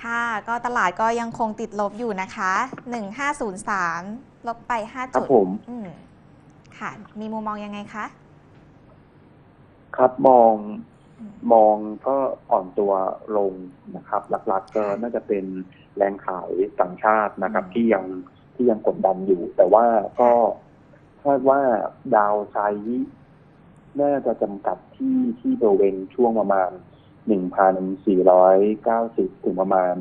ค่ะก็ตลาดก็ยังคงติดลบอยู่นะคะ1503ลบไป5จุดครับผมค่ะมีมุมมองยังไงคะครับมองก็อ่อนตัวลงนะครับหลักๆก็ค่ะน่าจะเป็นแรงขายต่างชาตินะครับที่ยังกดดันอยู่แต่ว่าก็ค่ะคาดว่าดาวไซด์น่าจะจำกัดที่บริเวณช่วงประมาณ1,490ถึงประมาณ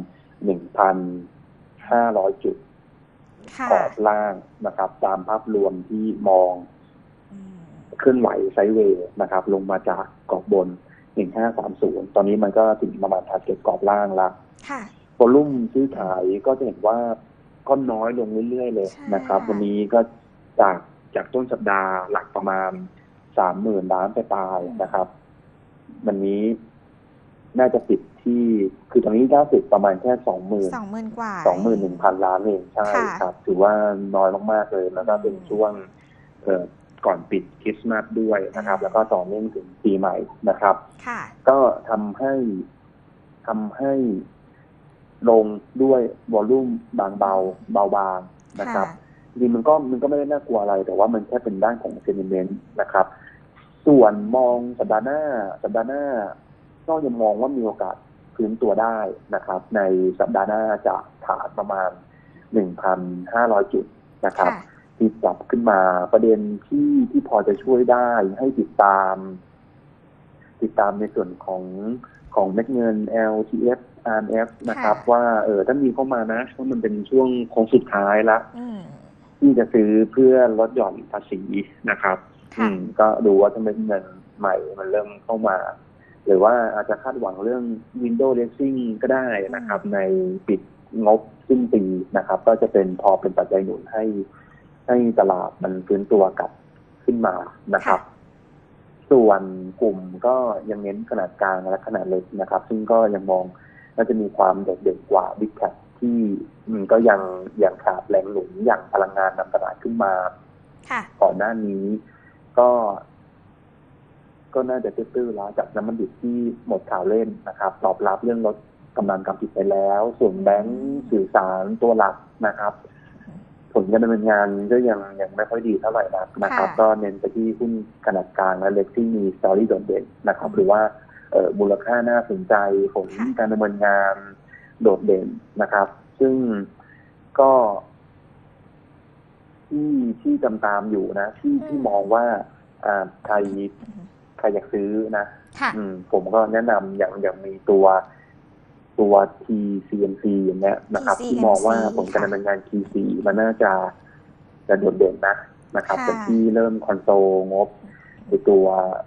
1,500จุดค่ะกรอบล่างนะครับตามภาพรวมที่มองอืมเคลื่อนไหวไซด์เวย์นะครับลงมาจากกรอบบน1530ตอนนี้มันก็ถึงประมาณทาร์เก็ตกรอบล่างละค่ะวอลุ่มซื้อขายก็จะเห็นว่าก็น้อยลงเรื่อยๆเลยใช่นะครับวันค่ะนี้ก็จากต้นสัปดาห์หลักประมาณ30,000 ล้านไปปลายๆนะครับวันนี้น่าจะปิดที่คือตอนนี้ล่าสุดประมาณแค่ 20,000กว่า 21,000 ล้านเองใช่ค่ะครับถือว่าน้อยมากๆเลยแล้วก็เป็นช่วงก่อนปิดคริสต์มาสด้วยนะครับแล้วก็ต่อเนื่องถึงปีใหม่นะครับค่ะก็ทำให้ลงด้วยวอลลุ่มบางบางนะคค่ะรับจริงมันก็ไม่ได้น่ากลัวอะไร แต่ว่ามันแค่เป็นด้านของเซนิเมนต์นะครับ ส่วนมองสัปดาห์หน้าก็ยังมองว่ามีโอกาสฟื้นตัวได้นะครับ ในสัปดาห์หน้าจะฐานประมาณ 1,500 จุดนะครับค่ะที่ปรับขึ้นมาประเด็นที่พอจะช่วยได้ให้ติดตามในส่วนของเม็ดเงิน LTF RMF นะครับค่ะว่าถ้ามีเข้ามานะว่ามันเป็นช่วงโค้งสุดท้ายละอืมที่จะซื้อเพื่อลดหย่อนภาษีนะครับค่ะก็ดูว่าจะเป็นเงินใหม่มันเริ่มเข้ามา หรือว่าอาจจะคาดหวังเรื่อง Window Dressing ก็ได้นะครับในปิดงบสิ้นปีนะครับก็จะพอเป็นปัจจัยหนุนให้ตลาดมันฟื้นตัวกลับขึ้นมานะครับส่วนกลุ่มก็ยังเน้นขนาดกลางและขนาดเล็กนะครับซึ่งก็ยังมองน่าจะมีความโดดเด่นกว่า Big Cap ที่ก็ยังขาดแรงหนุนอย่างพลังงานนำตลาดขึ้นมาก่อนหน้านี้ก็น่าจะตื้อๆแล้วจากน้ำมันดิบที่หมดข่าวเล่นนะครับตอบรับเรื่องลดกำลังการผลิตไปแล้วส่วนแบงก์สื่อสารตัวหลักนะครับผลการดำเนินงานก็ยังไม่ค่อยดีเท่าไหร่นะครับก็เน้นไปที่หุ้นขนาดกลางและเล็กที่มีสตอรี่โดดเด่นนะครับหรือว่ามูลค่าน่าสนใจผลการดำเนินงานโดดเด่นนะครับซึ่งก็ที่ตามอยู่นะที่มองว่าใครอยากซื้อนะผมก็แนะนำอย่างมีตัว TCMC อย่างเงี้ยนะครับที่มองว่าผลการดำเนินงาน Q4 มันน่าจะโดดเด่นนะครับจากที่เริ่มคอนโซลงบในตัว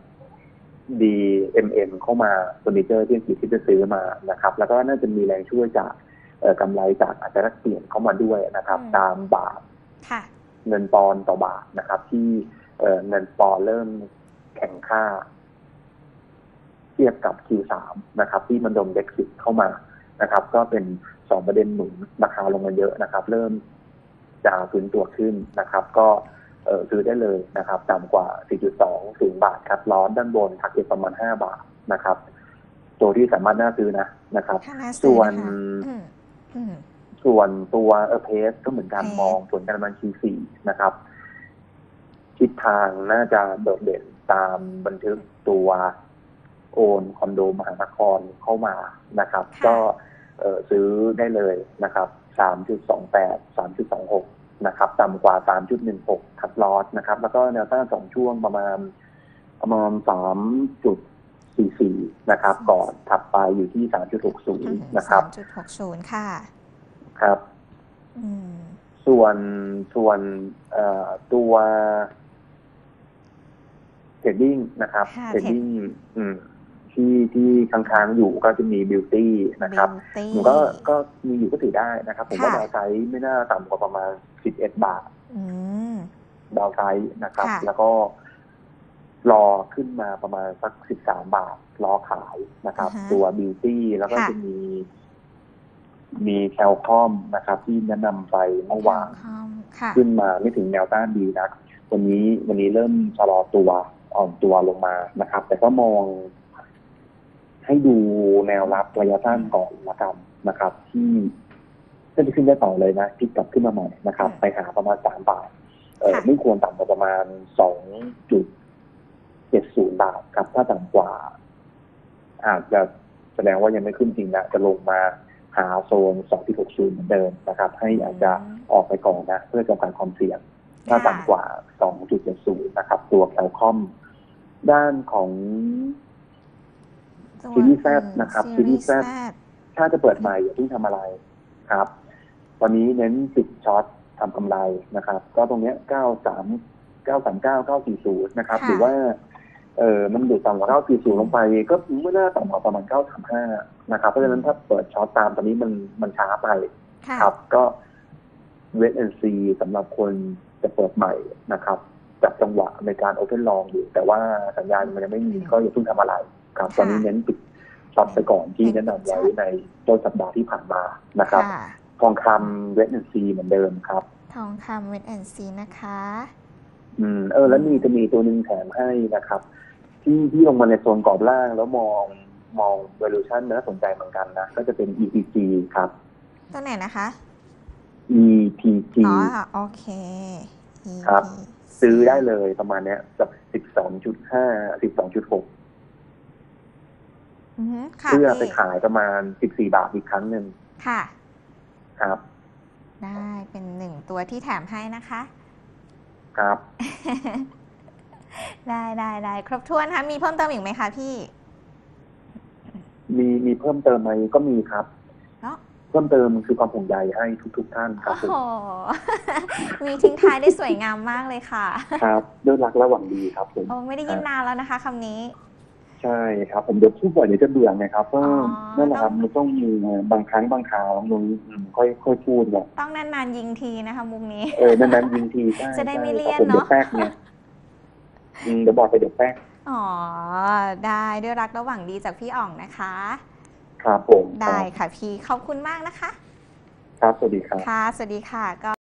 DMM เข้ามาเฟอร์นิเจอร์ที่อังกฤษที่จะซื้อมานะครับแล้วก็น่าจะมีแรงช่วยจากกำไรจากอัตราแลกเปลี่ยนเข้ามาด้วยนะครับตามบาทเงินปอนด์ต่อบาทนะครับที่เงินปอนด์เริ่มแข่งค่าเทียบกับ Q3 นะครับที่มันโดน Brexit เข้ามานะครับก็เป็น2ประเด็นหนุนราคาลงมาเยอะนะครับเริ่มจะฟื้นตัวขึ้นนะครับก็ซื้อได้เลยนะครับต่ำกว่า 4.20 บาทครับล้อด้านบนทักเก็ตประมาณ5 บาทนะครับตัวที่สามารถน่าซื้อนะครับส่วนตัวเพสก็เหมือนกันมองผลการดำเนิน Q4 นะครับทิศทางน่าจะโดดเด่นตามบันทึกตัวโอนคอนโดมหานครเข้ามานะครับก็ซื้อได้เลยนะครับ 3.28 3.26 นะครับต่ำกว่า 3.16 คัทลอสนะครับแล้วก็แนวต้าน2ช่วงประมาณ 3.44 นะครับก่อนถัดไปอยู่ที่ 3.60 นะครับ 3.60 ค่ะครับส่วนตัวเทรดดิ้งนะครับเทรดดิ้งที่ค้างๆอยู่ก็จะมีบิวตี้นะครับมันก็มีอยู่ก็ถือได้นะครับผมว่าดาวไซด์ไม่น่าต่ำกว่าประมาณ11 บาทดาวไซด์นะครับแล้วก็รอขึ้นมาประมาณสัก13 บาทรอขายนะครับตัวบิวตี้แล้วก็จะมีแคลคอมนะครับที่แนะนำไปเมื่อวานขึ้นมาไม่ถึงแนวต้านดีนะวันนี้เริ่มชะลอตัวอ่อนตัวลงมานะครับแต่ก็มองให้ดูแนวรับระยะสั้นก่อนละกันนะครับที่จะขึ้นได้ต่อเลยนะพลิกกลับขึ้นมาใหม่นะครับไปหาประมาณ3 บาทไม่ควรต่ำกว่าประมาณ 2.70 บาทครับถ้าต่ำกว่าอาจจะแสดงว่ายังไม่ขึ้นจริงนะจะลงมาหาโซน 2.60 เหมือนเดิมนะครับให้อาจจะออกไปก่อนนะเพื่อจำกัดความเสี่ยงถ้าต่ำกว่า 2.70 นะครับตัวแคลคอมด้านของซีรีส์ Z นะครับซีรีส์ Z ถ้าจะเปิดใหม่อย่าเพิ่งทำอะไรครับตอนนี้เน้นปิดช็อตทำกำไรนะครับก็ตรงเนี้ย939 940นะครับหรือว่ามันอยู่ต่ำกว่า940ลงไปก็ไม่น่าต่ำกว่าประมาณ935นะครับเพราะฉะนั้นถ้าเปิดช็อตตามตอนนี้มันช้าไปครับก็เวทแอนซีสำหรับคนจะเปิดใหม่นะครับจับจังหวะในการโอเพนลองอยู่แต่ว่าสัญญาณมันยังไม่มีก็อย่าเพิ่งทำอะไรครับตอนนี้เน้นปิดช็อตไปก่อนที่แนะนำไว้ในต้นสัปดาห์ที่ผ่านมานะครับทองคำเวทแอนซีเหมือนเดิมครับทองคำเวทแอนซีนะคะแล้วจะมีตัวหนึ่งแถมให้นะครับที่ลงมาในโซนกรอบล่างแล้วมอง valuation น่าสนใจเหมือนกันนะก็จะเป็น EPG ครับตัวไหนนะคะ EPG โอเคครับซื้อได้เลยประมาณเนี้ยสัก 12.5 12.6เพื่อไปขายประมาณ14 บาทอีกครั้งหนึ่งค่ะครับได้เป็น1ตัวที่แถมให้นะคะครับได้ครบถ้วนค่ะมีเพิ่มเติมอีกไหมคะพี่มีเพิ่มเติมไหมก็มีครับเพิ่มเติมคือความห่วงใยให้ทุกท่านครับมีทิ้งท้ายได้สวยงามมากเลยค่ะครับด้วยรักและหวังดีครับผมไม่ได้ยินนานแล้วนะคะคำนี้ใช่ครับผมเดี๋ยวพูดบ่อยเดี๋ยวจะเบื่อไงครับก็นั่นแหละครับมันต้องมีบางครั้งบางคราวตรงนี้ค่อยพูดแบบต้องนานๆยิงทีนะคะมุมนี้นานๆยิงทีจะได้ไม่เลี่ยนเนาะแป๊กเนี่ยเดี๋ยวบอกไปเดี๋ยวแป๊กได้ด้วยรักและหวังดีจากพี่อ๋องนะคะครับผมได้ค่ะพี่ขอบคุณมากนะคะครับสวัสดีครับค่ะสวัสดีค่ะก็